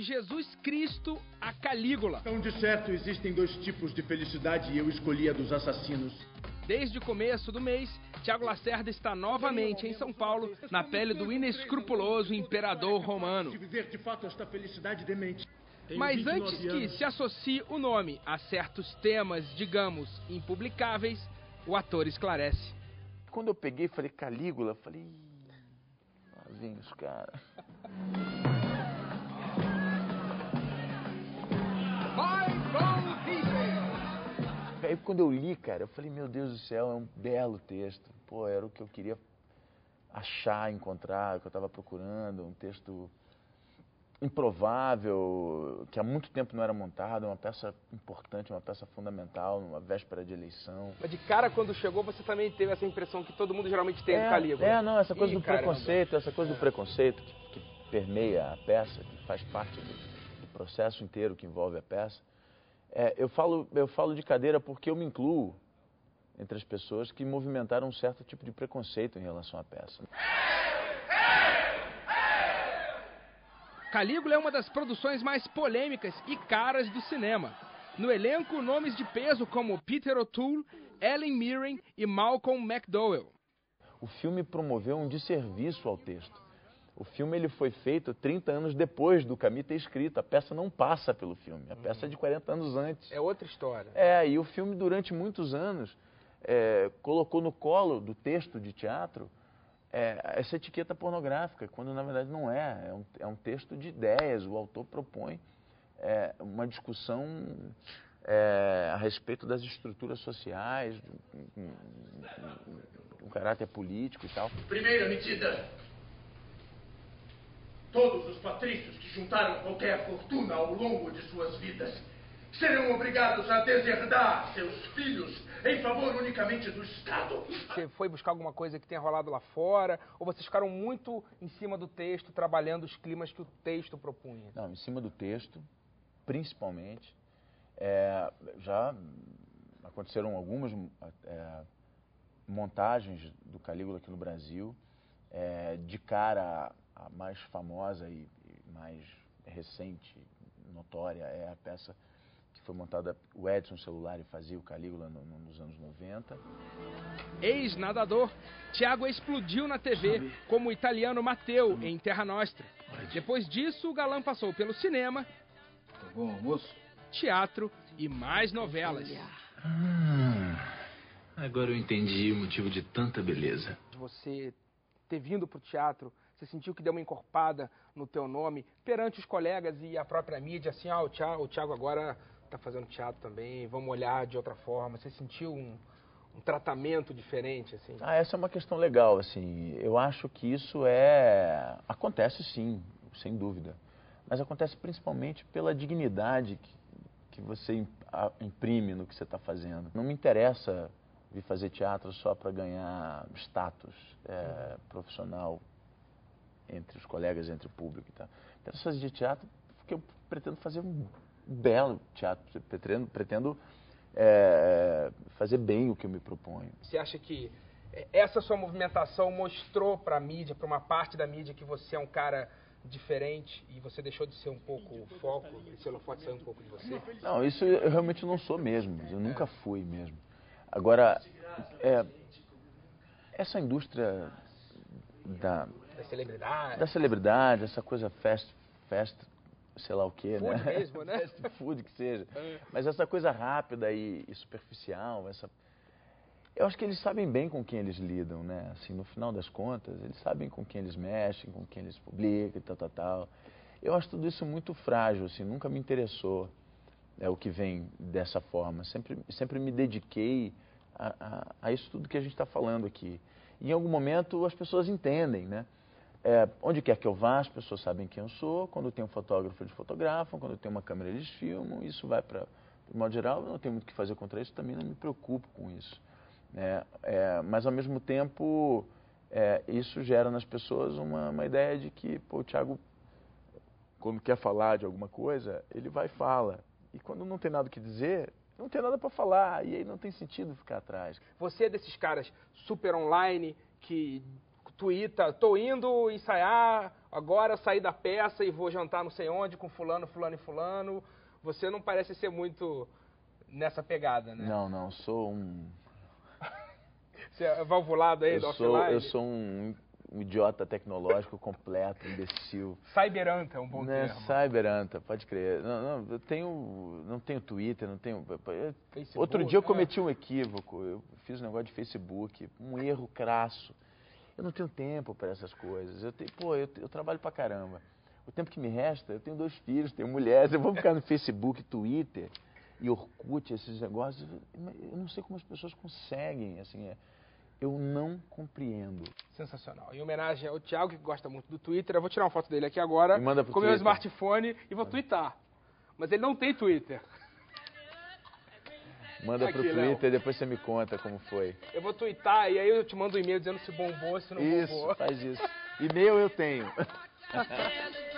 De Jesus Cristo a Calígula. Então, de certo, existem dois tipos de felicidade e eu escolhi a dos assassinos. Desde o começo do mês, Tiago Lacerda está novamente em São Paulo, na pele do inescrupuloso imperador romano. De viver de fato esta felicidade demente. Mas antes que se associe o nome a certos temas, digamos, impublicáveis, o ator esclarece. Quando eu peguei e falei Calígula, falei... Lá vem os caras. Aí quando eu li, cara, eu falei, meu Deus do céu, é um belo texto. Pô, era o que eu queria achar, encontrar, o que eu estava procurando. Um texto improvável, que há muito tempo não era montado, uma peça importante, uma peça fundamental, numa véspera de eleição. Mas de cara, quando chegou, você também teve essa impressão que todo mundo geralmente tem do Calígula. Não, essa coisa do preconceito, que permeia a peça, que faz parte do processo inteiro que envolve a peça. Eu falo de cadeira porque eu me incluo entre as pessoas que movimentaram um certo tipo de preconceito em relação à peça. Calígula é uma das produções mais polêmicas e caras do cinema. No elenco, nomes de peso como Peter O'Toole, Helen Mirren e Malcolm McDowell. O filme promoveu um desserviço ao texto. O filme ele foi feito 30 anos depois do Camus ter escrito. A peça não passa pelo filme. A peça é de 40 anos antes. É outra história. E o filme, durante muitos anos, colocou no colo do texto de teatro essa etiqueta pornográfica, quando na verdade não é. É um texto de ideias. O autor propõe uma discussão a respeito das estruturas sociais, um caráter político e tal. Primeira medida. Todos os patrícios que juntaram qualquer fortuna ao longo de suas vidas serão obrigados a deserdar seus filhos em favor unicamente do Estado. Você foi buscar alguma coisa que tenha rolado lá fora? Ou vocês ficaram muito em cima do texto, trabalhando os climas que o texto propunha? Não, em cima do texto, principalmente. Já aconteceram algumas montagens do Calígula aqui no Brasil. De cara, a mais famosa e mais recente, notória, é a peça que foi montada, o Edson Celulari fazia o Calígula nos anos 90. Ex-nadador, Tiago explodiu na TV como o italiano Matteo em Terra Nostra. Depois disso, o galã passou pelo cinema, Tá bom, almoço? teatro e mais novelas. Agora eu entendi o motivo de tanta beleza. Você ter vindo pro teatro, você sentiu que deu uma encorpada no teu nome perante os colegas e a própria mídia, assim, o Tiago agora tá fazendo teatro também, vamos olhar de outra forma. Você sentiu um tratamento diferente, assim? Essa é uma questão legal, assim. Eu acho que isso acontece sim, sem dúvida. Mas acontece principalmente pela dignidade que você imprime no que você está fazendo. Não me interessa vir fazer teatro só para ganhar status profissional entre os colegas, entre o público e tal. Interessa fazer teatro porque eu pretendo fazer um belo teatro, pretendo fazer bem o que eu me proponho. Você acha que essa sua movimentação mostrou para a mídia, para uma parte da mídia, que você é um cara diferente e você deixou de ser um pouco o foco, esse holofote saiu um pouco de você? Não, isso eu realmente não sou mesmo, eu nunca fui mesmo. Agora, essa indústria da celebridade, essa coisa fast, sei lá o quê, food né? Mesmo, né? Fast food que seja. Mas essa coisa rápida e superficial, eu acho que eles sabem bem com quem eles lidam, né? Assim, no final das contas, eles sabem com quem eles mexem, com quem eles publicam e tal. Eu acho tudo isso muito frágil, assim, nunca me interessou o que vem dessa forma. Sempre me dediquei a isso tudo que a gente está falando aqui. E em algum momento as pessoas entendem, né? Onde quer que eu vá, as pessoas sabem quem eu sou. Quando tem um fotógrafo, eles fotografam. Quando tem uma câmera, eles filmam. Isso vai para o modo geral. Eu não tenho muito o que fazer contra isso, também não me preocupo com isso. Mas, ao mesmo tempo, isso gera nas pessoas uma ideia de que o Tiago, quando quer falar de alguma coisa, ele vai e fala. E quando não tem nada o que dizer, não tem nada para falar. E aí não tem sentido ficar atrás. Você é desses caras super online que tuita, tô indo ensaiar, agora sair da peça e vou jantar não sei onde com fulano, fulano e fulano. Você não parece ser muito nessa pegada, né? Não, sou um... Você é valvulado aí do offline? Eu sou um idiota tecnológico completo, imbecil. Cyberanta é um bom termo. Cyberanta, pode crer. Não, não tenho Twitter, não tenho... Facebook, Outro dia eu cometi um equívoco, eu fiz um negócio de Facebook, um erro crasso. Eu não tenho tempo para essas coisas. Eu trabalho pra caramba. O tempo que me resta, eu tenho 2 filhos, tenho mulheres, eu vou ficar no Facebook, Twitter e Orkut, esses negócios. Eu não sei como as pessoas conseguem, assim, eu não compreendo. Sensacional. Em homenagem ao Thiago, que gosta muito do Twitter, eu vou tirar uma foto dele aqui agora E manda pro com o meu Twitter. smartphone e vou twittar. Mas ele não tem Twitter. Manda Aqui, pro Twitter Léo. e depois você me conta como foi. Eu vou twittar e aí eu te mando um e-mail dizendo se bombou, se não bombou. Isso, faz isso. E-mail eu tenho.